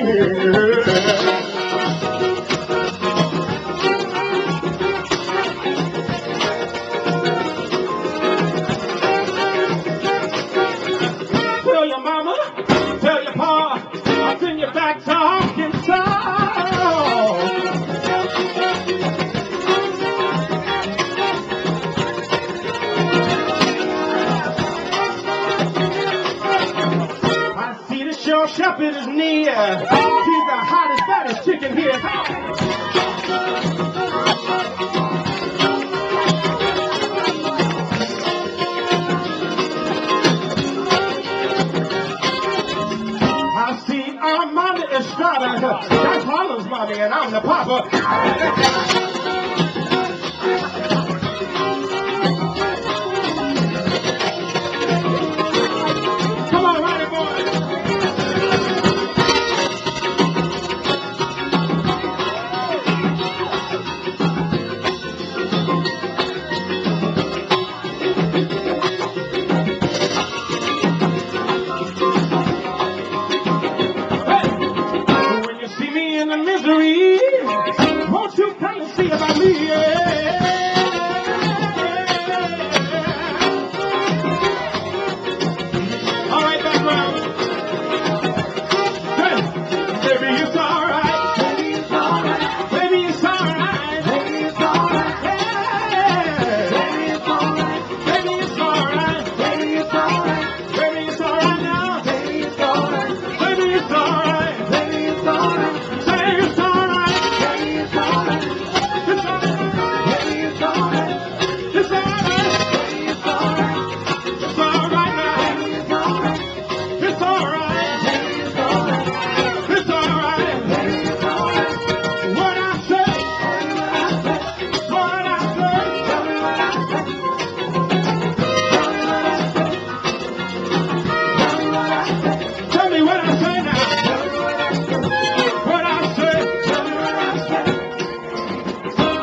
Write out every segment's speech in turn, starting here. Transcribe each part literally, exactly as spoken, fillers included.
Tell your mama, tell your pa, I'll send you back to Arkansas. Your shepherd is near. He's the hottest, fattest chicken here. I see Armando Estrada. That's Harlem's mommy, and I'm the papa. Come on, Ronnie boy. Misery, won't you come and see about me? Yeah. All right, background. Hey, baby, it's all right. Baby, it's all right. Baby, it's all right. Baby, it's all right. Yeah. Baby, it's all right. Baby, it's all right. Baby, it's all right. Baby, it's all right now. Baby, it's all right. Baby, it's all right. Baby, it's all right.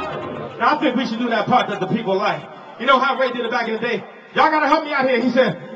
I think we should do that part that the people like. You know how Ray did it back in the day? Y'all gotta help me out here. He said,